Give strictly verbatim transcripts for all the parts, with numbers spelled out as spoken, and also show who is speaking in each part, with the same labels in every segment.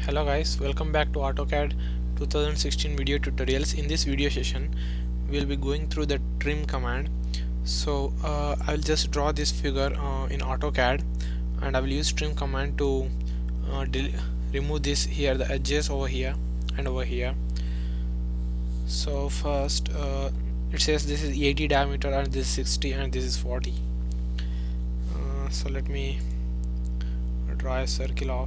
Speaker 1: Hello guys, welcome back to AutoCAD twenty sixteen video tutorials. In this video session we'll be going through the trim command. So uh, I'll just draw this figure uh, in AutoCAD, and I will use trim command to uh, remove this here, the edges over here and over here. So first uh, it says this is eighty diameter and this is sixty and this is forty. Uh, so let me draw a circle of,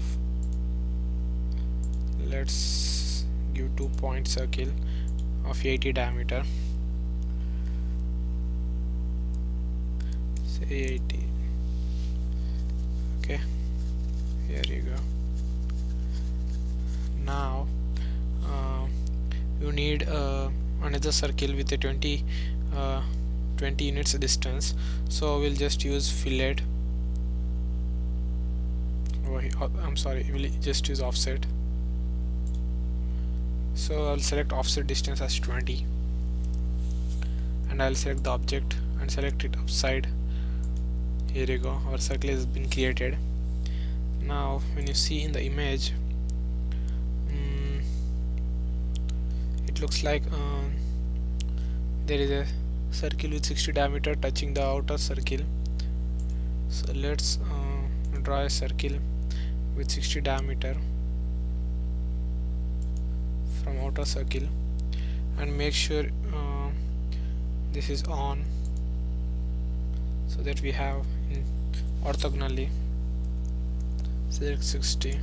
Speaker 1: let's give two point circle of eighty diameter, say eighty. Okay, here you go. Now uh, you need uh, another circle with a twenty uh, twenty units distance, so we'll just use fillet. Oh, I'm sorry, we'll just use offset. So I'll select offset distance as twenty, and I'll select the object and select it upside. Here you go, our circle has been created. Now when you see in the image, um, it looks like um, there is a circle with sixty diameter touching the outer circle. So let's uh, draw a circle with sixty diameter from outer circle, and make sure uh, this is on, so that we have in orthogonally. Select sixty.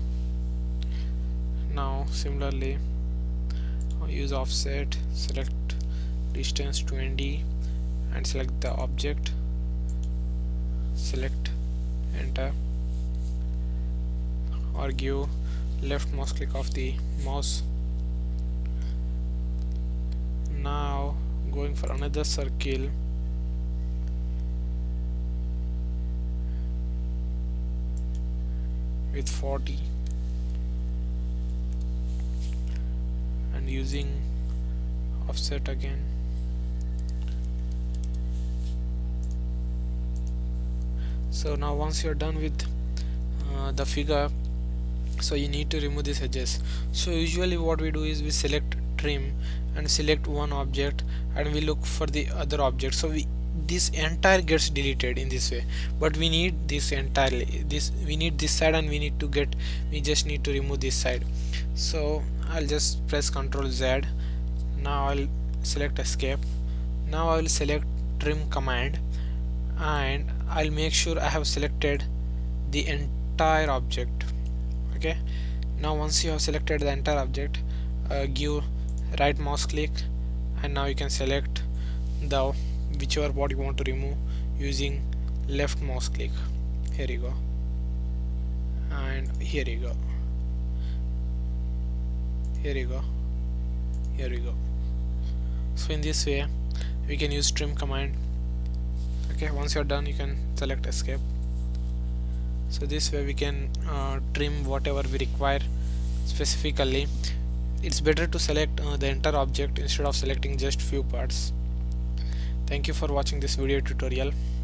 Speaker 1: Now similarly uh, use offset, select distance twenty and select the object, select enter, or give left mouse click of the mouse. Now going for another circle, with forty, and using offset again. So now once you're done with uh, the figure, so you need to remove these edges. So usually what we do is we select trim and select one object and we look for the other object, so we this entire gets deleted in this way, but we need this entirely, this we need this side, and we need to get we just need to remove this side. So I'll just press Ctrl Z. Now I'll select escape. Now I will select trim command, and I'll make sure I have selected the entire object. Okay, now once you have selected the entire object, uh, give right mouse click, and now you can select the whichever part you want to remove using left mouse click. Here you go, and here you go, here you go, here you go. So in this way we can use trim command. Okay, once you're done you can select escape. So this way we can uh, trim whatever we require specifically. It's better to select uh, the entire object instead of selecting just few parts. Thank you for watching this video tutorial.